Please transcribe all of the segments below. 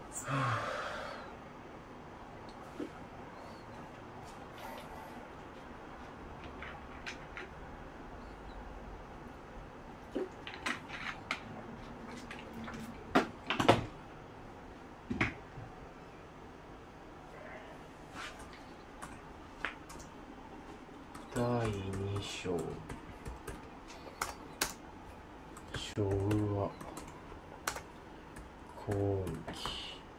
第2章昭和後期。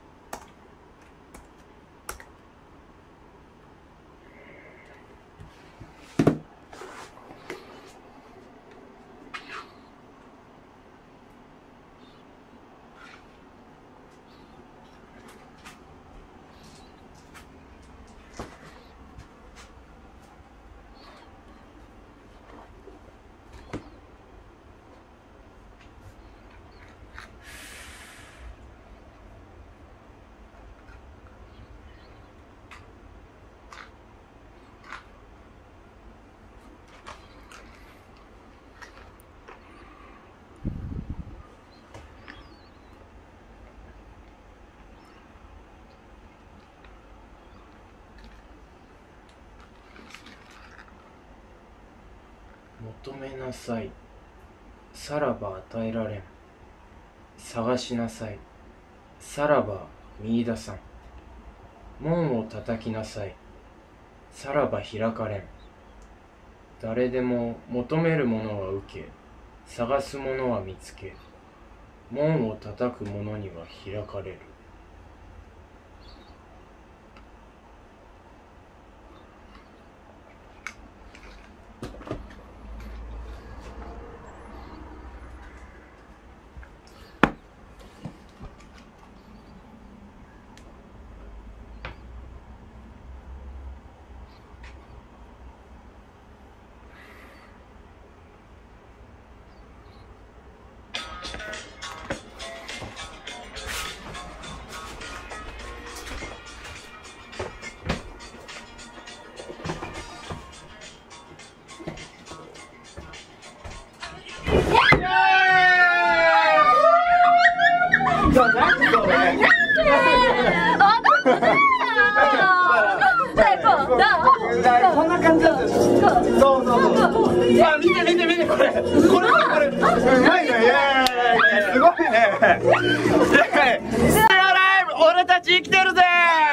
求めなさい、さらば与えられん。探しなさい、さらば見出さん。門を叩きなさい、さらば開かれん。誰でも求めるものは受け、探すものは見つけ、門を叩く者には開かれる。 こんな感じなんです。そうそうそう。あ、見て見て見てこれ。これうまいね。すごいね。ステアライブ、俺たち生きてるぜ。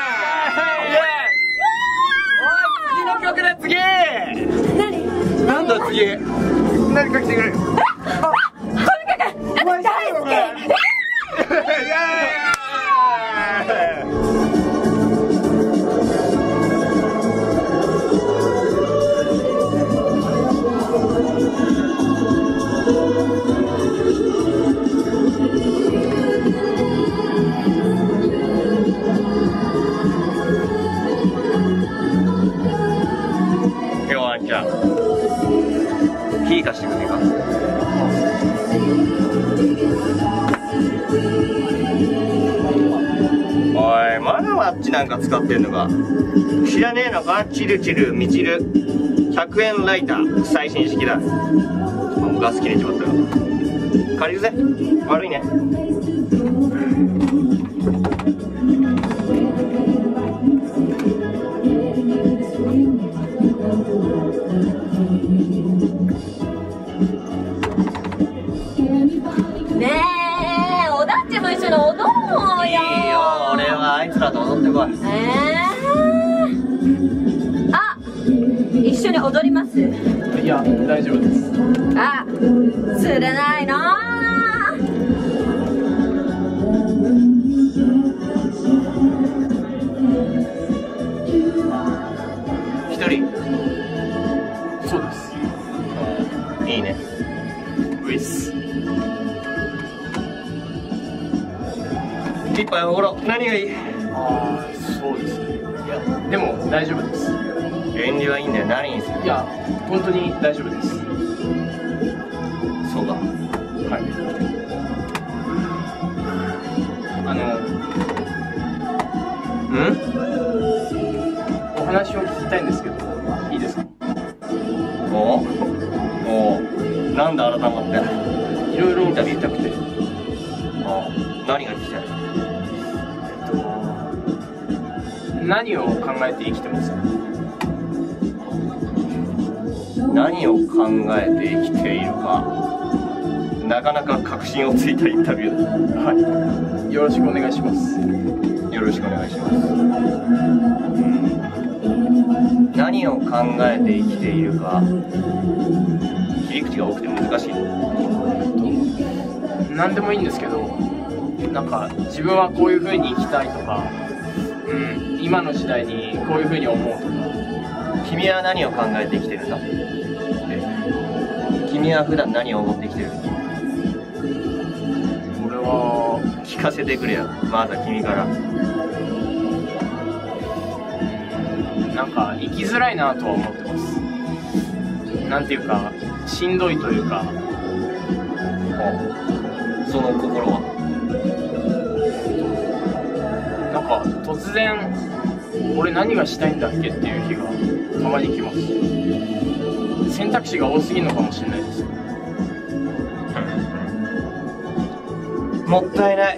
おい、次の曲で次。何？なんだ次？何か来てくれる。あ、この曲。大好き。イエーイ。じゃあ、火貸してくれか。おい、まだマッチなんか使ってんのか。知らねえのか。チルチルミチル100円ライター最新式だ。もうガス切れちまったよ。借りるぜ。悪いね。あいつらと踊ってこい。 あ、一緒に踊ります？ いや、大丈夫です。 あ、釣れないな。 一人？そうです。 いいね。 ウィス。 一杯おごろ。何がいい？ ああ、そうですね。いや、でも大丈夫です。 遠慮はいいんだよ。何にする？ いや、本当に大丈夫です。 そうか。 はい。お話を聞きたいんですけど、いいですか？ おう、なんで改まって？ いろいろ聞きたくて。 何が聞きたい？ 何を考えて生きてますか？ 何を考えて生きているか。なかなか確信をついたインタビューだ。 はい、よろしくお願いします。 よろしくお願いします。何を考えて生きているか。切り口が多くて難しい。 何でもいいんですけど、なんか自分はこういう風に生きたいとか、今の時代にこういう風に思うとか。 君は何を考えて生きてるんだ？君は普段何を思って生きてる？ 俺は聞かせてくれよ。まずは君から。 なんか生きづらいなとは思ってます。なんていうかしんどいというか。 その心は？ なんか突然俺何がしたいんだっけっていう日がたまに来ます。選択肢が多すぎるのかもしれないです。 もったいない。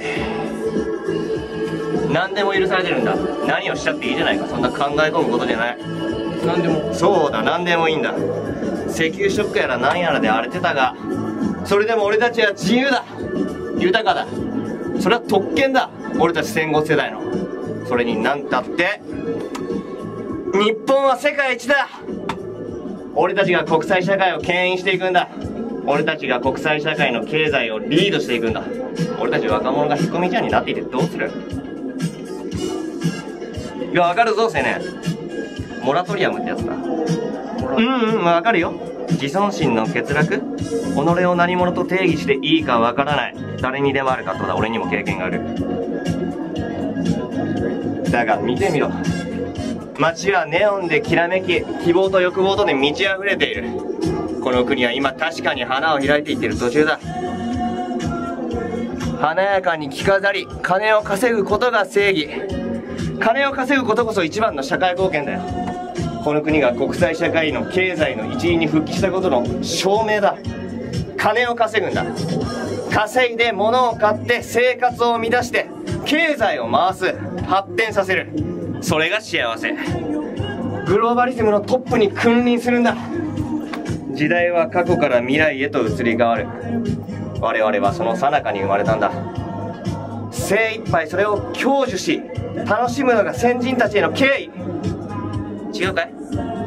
何でも許されてるんだ。何をしちゃっていいじゃないか。そんな考え込むことじゃない。 何でも。 そうだ、何でもいいんだ。石油ショックやら何やらで荒れてたが、それでも俺たちは自由だ、豊かだ。それは特権だ。俺たち戦後世代の。それに何たって日本は世界一だ。俺たちが国際社会を牽引していくんだ。俺たちが国際社会の経済をリードしていくんだ。俺たち若者が引っ込み思案になっていてどうする？いや、わかるぞ青年。モラトリアムってやつだ。わかるよ。自尊心の欠落、己を何者と定義していいかわからない、誰にでもあるかとだ。俺にも経験がある。だが見てみろ。街はネオンできらめき、希望と欲望とで満ち溢れている。この国は今確かに花を開いていっている途中だ。華やかに着飾り、金を稼ぐことが正義。金を稼ぐことこそ一番の社会貢献だよ。この国が国際社会の経済の一員に復帰したことの証明だ。金を稼ぐんだ。稼いで物を買って生活を乱して経済を回す、発展させる。それが幸せ。グローバリズムのトップに君臨するんだ。時代は過去から未来へと移り変わる。我々はその最中に生まれたんだ。精一杯それを享受し楽しむのが先人たちへの敬意。違うかい？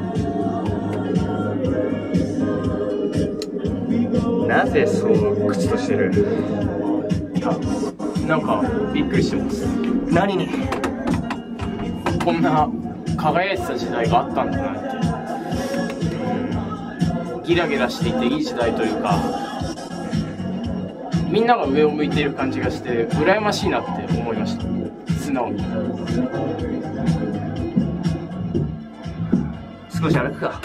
なぜそう口としてる？ いや、なんかびっくりしてます。 何に？ こんな輝いてた時代があったんだなって。ギラギラしていていい時代というか、みんなが上を向いている感じがして羨ましいなって思いました。素直に。 少し歩くか。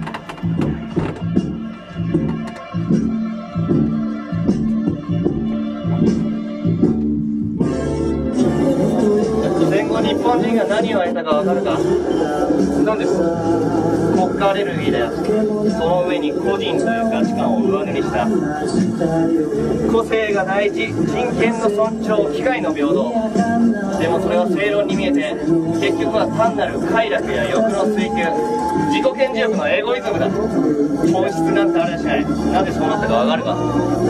戦後日本人が何を得たか分かるか？ 何ですか？ 国家アレルギーだよ。その上に個人という価値観を上塗りした。個性が大事、人権の尊重、機会の平等。でもそれは正論に見えて、結局は単なる快楽や欲の追求、自己顕示欲のエゴイズムだ。本質なんてあれはしない。なぜそうなったか分かるか？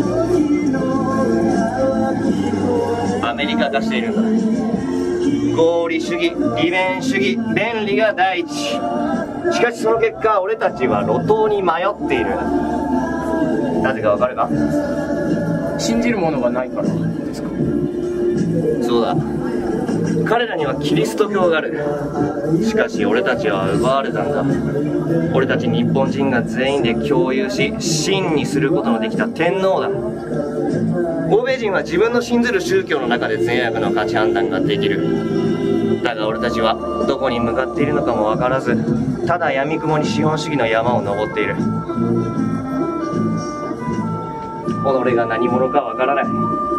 アメリカ化しているんだ。合理主義、利便主義、便利が第一。しかしその結果、俺たちは路頭に迷っている。なぜかわかるか？ 信じるものがないからですか？ そうだ。彼らにはキリスト教がある。しかし俺たちは奪われたんだ。俺たち日本人が全員で共有し真にすることのできた天皇だ。欧米人は自分の信ずる宗教の中で善悪の価値判断ができる。だが俺たちはどこに向かっているのかも分からず、ただ闇雲に資本主義の山を登っている。己が何者か分からない。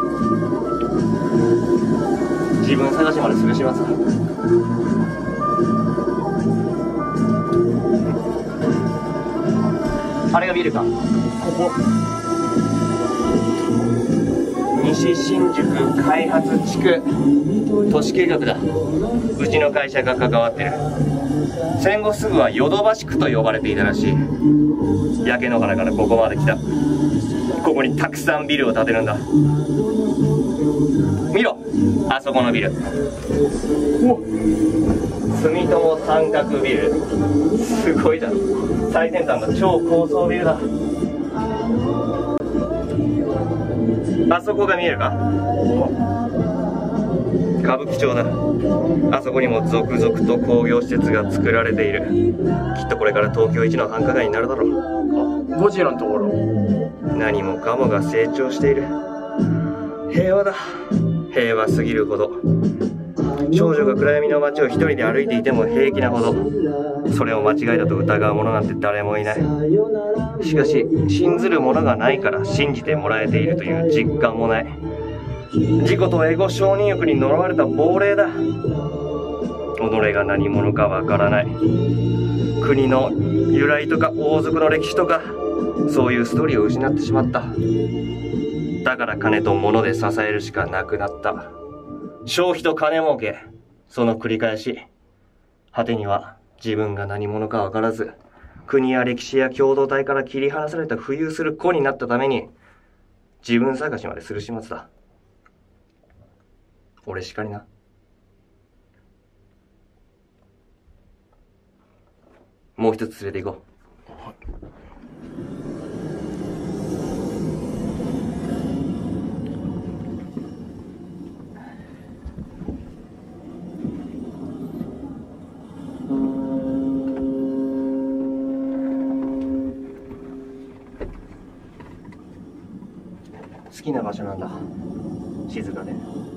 自分探しまですぐします。あれが見えるか？ここ西新宿開発地区都市計画だ。うちの会社が関わってる。戦後すぐはヨドバシ区と呼ばれていたらしい。焼け野原からここまで来た。ここにたくさんビルを建てるんだ。見ろ、あそこのビル。住友三角ビル、すごいだろ。最先端の超高層ビルだ。あそこが見えるか？歌舞伎町だ。あそこにも続々と工業施設が作られている。きっとこれから東京一の繁華街になるだろう。 ゴジラのところ。 何もかもが成長している。平和だ。平和すぎるほど。少女が暗闇の街を一人で歩いていても平気なほど。それを間違いだと疑う者なんて誰もいない。しかし信ずる者がないから信じてもらえているという実感もない。自己とエゴ承認欲に呪われた亡霊だ。己が何者かわからない。国の由来とか王族の歴史とか、そういうストーリーを失ってしまった。だから金と物で支えるしかなくなった。消費と金儲け、その繰り返し。果てには自分が何者かわからず、国や歴史や共同体から切り離された浮遊する子になったために、自分探しまでする始末だ。俺しかりな。もう一つ連れて行こう。好きな場所なんだ。静かで。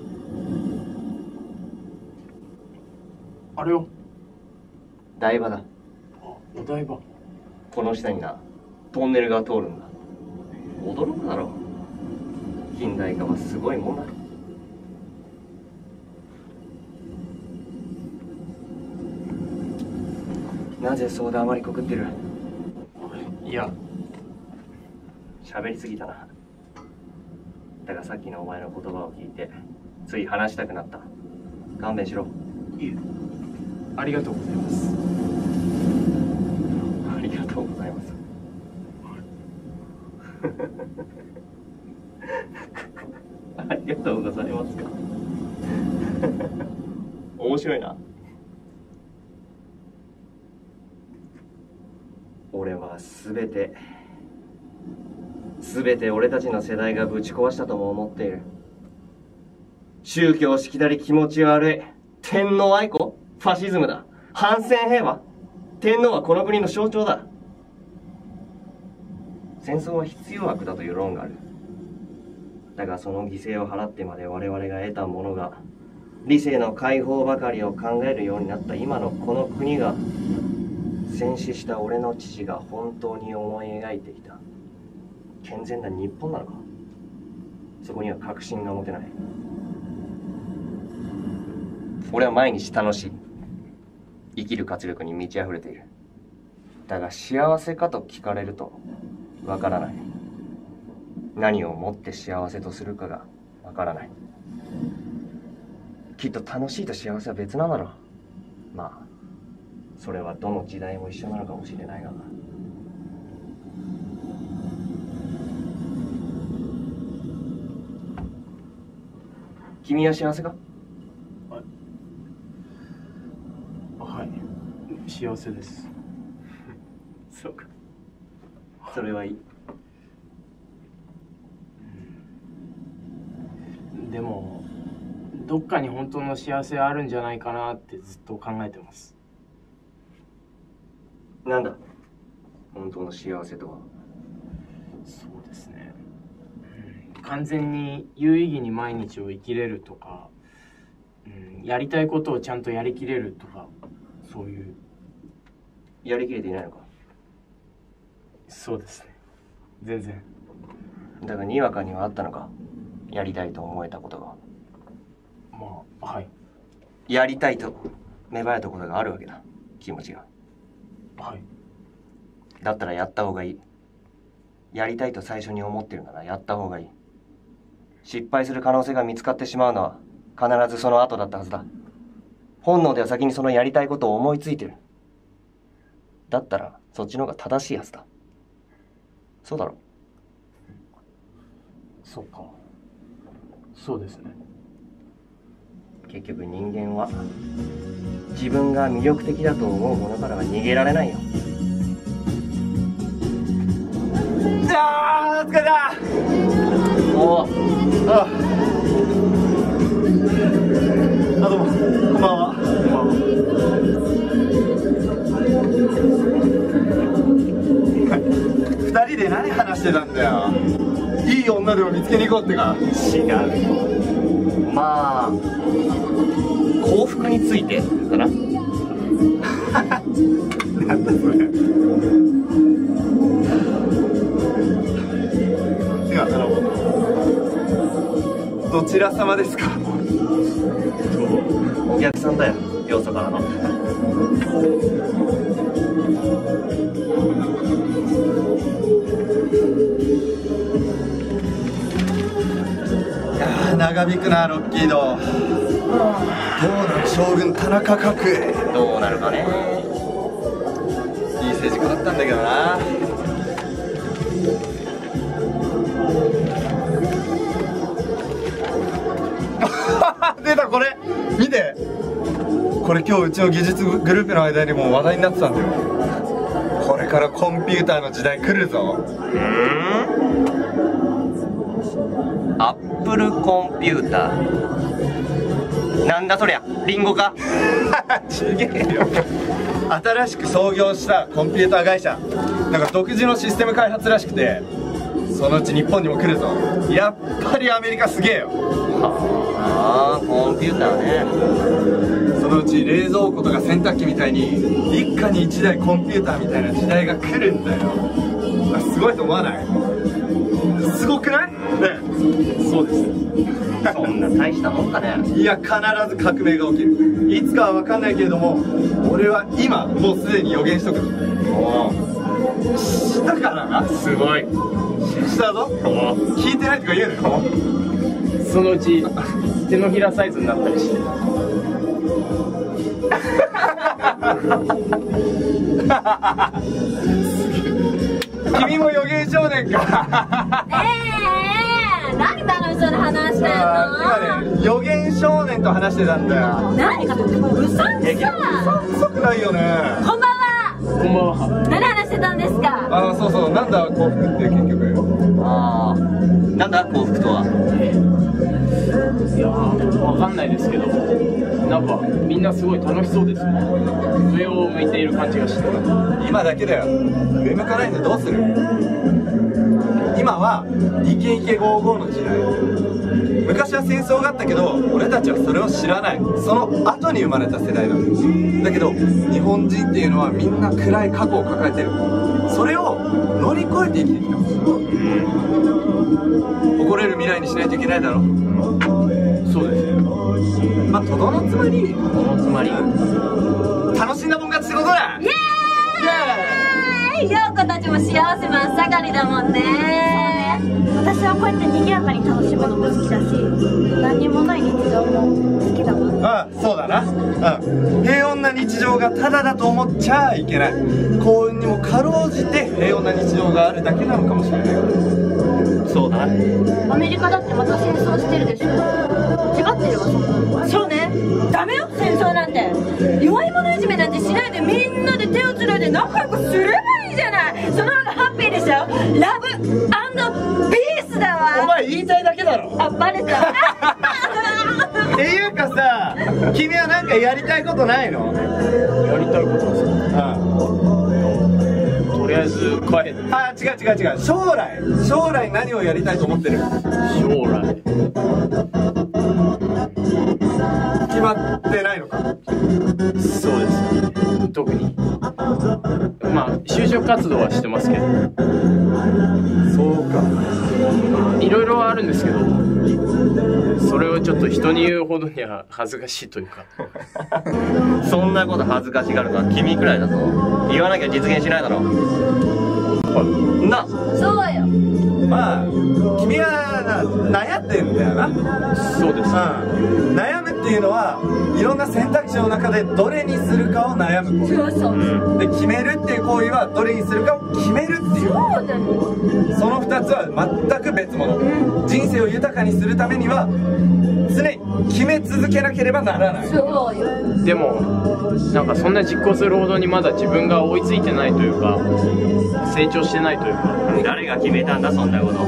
あれよ。 台場だ。 お台場。 この下にな、トンネルが通るんだ。驚くだろ。近代化はすごいもんだ。なぜそう黙りこくってる？ いや、 喋りすぎたな。だがさっきのお前の言葉を聞いて、つい話したくなった。勘弁しろ。 いえ、ありがとうございます。 ありがとうございます。ありがとうございますか。面白いな。俺は全て俺たちの世代がぶち壊したとも思っている。宗教しきたり気持ち悪い天皇愛好、ファシズムだ。反戦平和。天皇はこの国の象徴だ。戦争は必要悪だという論がある。だがその犠牲を払ってまで我々が得たものが、理性の解放ばかりを考えるようになった今のこの国が、戦死した俺の父が本当に思い描いていた健全な日本なのか。そこには確信が持てない。俺は毎日楽しい。生きる活力に満ち溢れている。だが幸せかと聞かれるとわからない。何をもって幸せとするかがわからない。きっと楽しいと幸せは別なんだろう。まあそれはどの時代も一緒なのかもしれないが。君は幸せか？ はい、幸せです。 そうか。それはいい。 でもどっかに本当の幸せあるんじゃないかなってずっと考えてます。 なんだ本当の幸せとは。 そうですね、完全に有意義に毎日を生きれるとか、やりたいことをちゃんとやりきれるとか、そういう。 やりきれていないのか？ そうですね、全然。 だがにわかにはあったのか、やりたいと思えたことが。 まあはい。 やりたいと芽生えたことがあるわけだ、気持ちが。 はい。 だったらやった方がいい。やりたいと最初に思ってるならやった方がいい。 失敗する可能性が見つかってしまうのは必ずその後だったはずだ。本能では先にそのやりたいことを思いついてる。だったらそっちの方が正しいはずだ。そうだろ。 そうか。そうですね。 結局人間は自分が魅力的だと思うものからは逃げられないよ。 あー、疲れた。 おう。 どうも、こんばんは。2人で何話してたんだよ。いい女でも見つけに行こうってか。 違うよ。まあ幸福についてかな。 なんだそれ。いや、どちら様ですか。 お客さんだよ、よそからの。 いやー、長引くなロッキード。どうなる将軍田中角栄。 どうなるかね。 いい政治家だったんだけどな。出た、これ見て。これ今日うちの技術グループの間にも話題になってたんだよ。これからコンピューターの時代来るぞ。 アップルコンピューター。なんだそりゃ、リンゴか。 ちげえよ。新しく創業したコンピューター会社、なんか独自のシステム開発らしくて、そのうち日本にも来るぞ。やっぱりアメリカすげえよ。 ああ、コンピューターね。 そのうち冷蔵庫とか洗濯機みたいに一家に一台コンピューターみたいな時代が来るんだよ。すごいと思わない？すごくない？ね。 そうです。 そんな大したもんかね。 いや、必ず革命が起きる。いつかは分かんないけれども、俺は今もうすでに予言しとく。 おお、 したからな。 すごい。 したぞ。聞いてないとか言うのよ。 そのうち手のひらサイズになったりして。 君も予言少年か。 何楽しそうに話してんの。 今ね、予言少年と話してたんだよ。 何かとってもうさんくさ。 遅くないよね。 こんばんは。 こんばんは。 何話してたんですか。 ああ、そうそう、なんだ幸福って結局。 ああ、なんだ幸福とは。 いやー、わかんないですけど、なんかみんなすごい楽しそうですね。上を向いている感じがして。 今だけだよ。上向かないでどうする。今はイケイケゴーゴーの時代。昔は戦争があったけど、俺たちはそれを知らない。その後に生まれた世代なんです。だけど日本人っていうのはみんな暗い過去を抱えてる。それを乗り越えて生きてきた。誇れる未来にしないといけないだろ。 そうですね。 まあとどのつまり、 つまり楽しんだもん勝ちってことだ。 イエーイ。陽子たちも幸せ真っ盛りだもんね。 私はこうやって賑やかに楽しむのも好きだし、何にもない日常も好きだもん。 ああ、そうだな。平穏な日常がただだと思っちゃいけない。幸運にもかろうじて平穏な日常があるだけなのかもしれない。 そうだな。 アメリカだってまた戦争してるでしょ。違ってるわ、そんな。 そうね。ダメよ戦争なんて。弱い者いじめなんてしないでみんなで手をつないで仲良くすればいいじゃない。その方がハッピーでしょ。ラブ&ピースだわ。 お前言いたいだけだろ。 あ、バレた。 っていうかさ、君はなんかやりたいことないの？ やりたいことはさ、とりあえず帰って。 あ、違う。将来何をやりたいと思ってる？ 将来決まってないのか？ そうですね。特にまあ就職活動はしてますけど。 そうか。 いろいろあるんですけど、それをちょっと人に言うほどには恥ずかしいというか。 そんなこと恥ずかしがるのは君くらいだぞ。言わなきゃ実現しないだろ。な。 そうよ。 まあ君は悩んでんだよな。 そうです。 悩むっていうのはいろんな選択肢の中でどれにするかを悩むこと。 そうそうで決めるっていう行為はどれにするかを決めるっていう。 そうだよ。 その2つは全く別物。人生を豊かにするためには常に決め続けなければならない。 そうよ。 でもなんかそんな実行するほどにまだ自分が追いついてないというか成長してないというか。 誰が決めたんだそんなこと。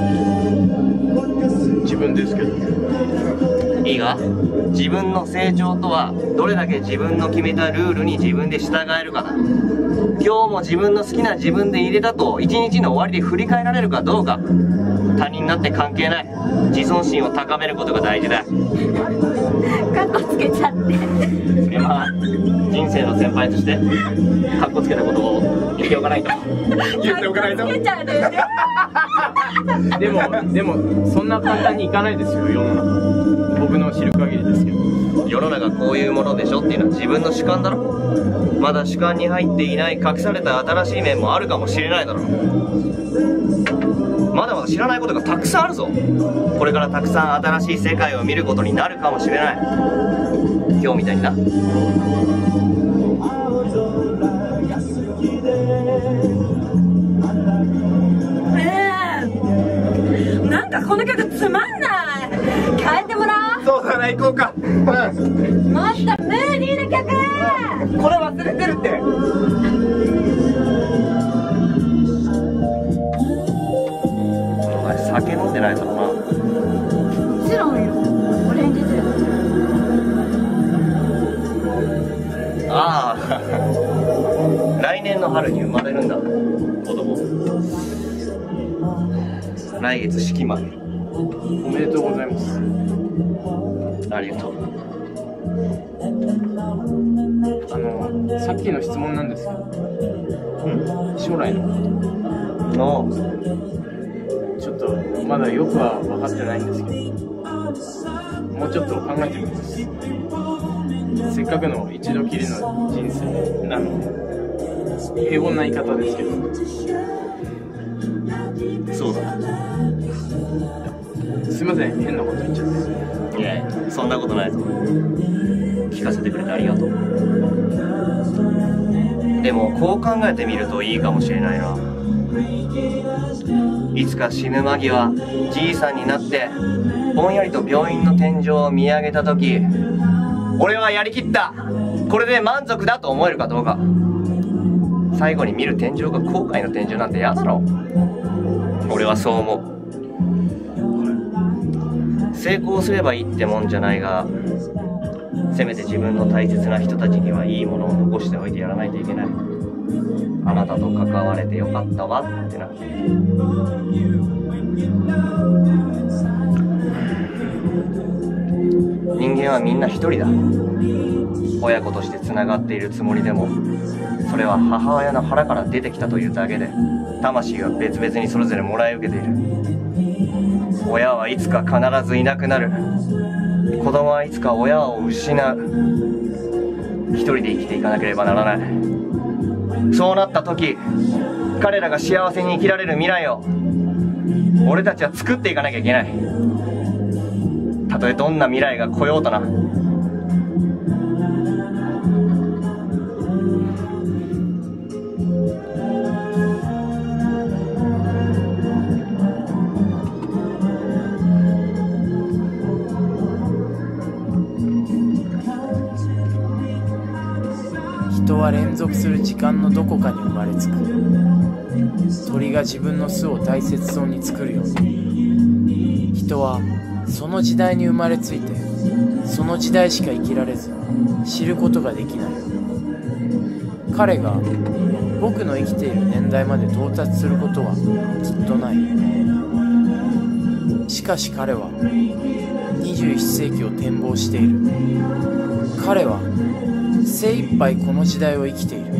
自分ですけど。 いいが、自分の成長とはどれだけ自分の決めたルールに自分で従えるかだ。今日も自分の好きな自分で入れたと一日の終わりで振り返られるかどうか。他人なんて関係ない。自尊心を高めることが大事だ。 カッコつけちゃって。 それは人生の先輩としてカッコつけたことを言っておかないと。 言っておかないと。 カッコつけちゃうね。 でもそんな簡単にいかないですよ世の中。僕の知る限りですけど。 世の中こういうものでしょっていうのは自分の主観だろ。まだ主観に入っていない隠された新しい面もあるかもしれないだろう。まだまだ知らないことがたくさんあるぞ。これからたくさん新しい世界を見ることになるかもしれない。今日みたいにな。 なんかこの曲つまんない。変えてもらおう。 そうだな、行こうか。 もっとムーディーな曲。 これ忘れてるって。 お前酒飲んでないだろうな。 もちろんよ。オレンジジュース。 ああ来年の春に生まれるんだ子供。来月式まで。 おめでとうございます。 ありがとう。 さっきの質問なんですけど、将来ののちょっとまだよくは分かってないんですけど、もうちょっと考えてみます。せっかくの一度きりの人生なので、平凡な言い方ですけど。 そうだ。 すいません、変なこと言っちゃって。 いやいや、そんなことないぞ。聞かせてくれてありがとう。でもこう考えてみるといいかもしれないな。いつか死ぬ間際、じいさんになってぼんやりと病院の天井を見上げた時、俺はやりきった、これで満足だと思えるかどうか。最後に見る天井が後悔の天井なんて嫌だろ。俺はそう思う。成功すればいいってもんじゃないが、せめて自分の大切な人たちにはいいものを残しておいてやらないといけない。あなたと関われてよかったわってな。人間はみんな一人だ。親子としてつながっているつもりでも、それは母親の腹から出てきたというだけで、魂が別々にそれぞれもらい受けている。親はいつか必ずいなくなる。子供はいつか親を失う。一人で生きていかなければならない。そうなった時、彼らが幸せに生きられる未来を俺たちは作っていかなきゃいけない。たとえどんな未来が来ようとな。 人は連続する時間のどこかに生まれつく。鳥が自分の巣を大切そうに作るように、人はその時代に生まれついて、その時代しか生きられず知ることができない。彼が僕の生きている年代まで到達することはきっとない。しかし彼は21世紀を展望している。彼は精一杯この時代を生きている。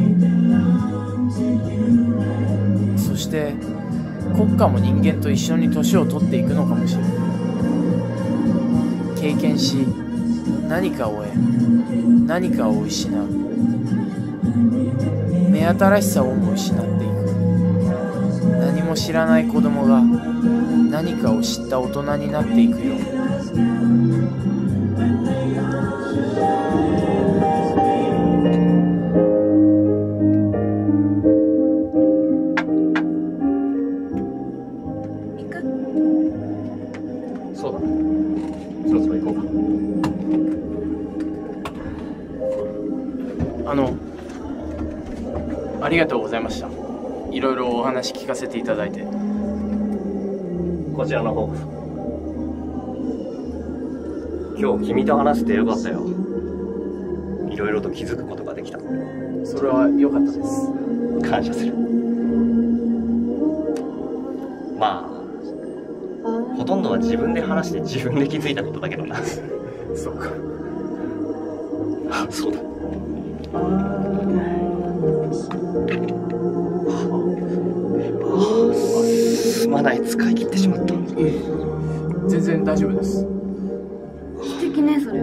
そして国家も人間と一緒に年を取っていくのかもしれない。経験し、何かを得、何かを失う。目新しさをも失っていく。 何も知らない子供が何かを知った大人になっていくよ。 行く？ そうだ、そろそろ行こうか。 ありがとうございました。いろいろお話聞かせていただいて。 こちらの方こそ。今日君と話してよかったよ。いろいろと気づくことができた。 それは良かったです。 感謝する。まあほとんどは自分で話して自分で気づいたことだけどな。 そうか。 あ、そうだ。すまない、使い切ってしまった。 全然大丈夫です。 素敵ね、それ。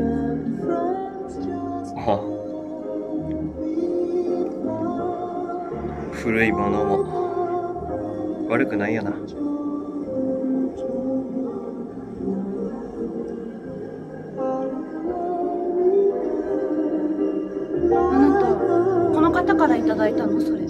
あ、古いものも悪くないよな。 あなた、この方からいただいたの、それ。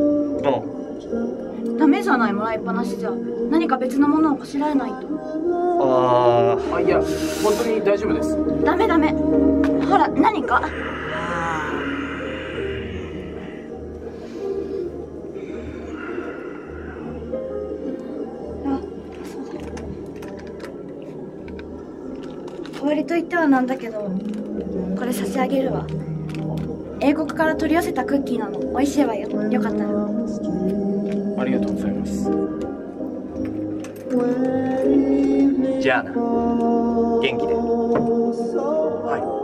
ダメじゃない、もらいっぱなしじゃ。何か別のものをこしらえないと。 いや、本当に大丈夫です。 ダメダメ。ほら、何か。あ、そうだ。代わりと言ってはなんだけど、これ差し上げるわ。英国から取り寄せたクッキーなの。美味しいわよ。よかったら。 ありがとうございます。 じゃあな、元気で。 はい。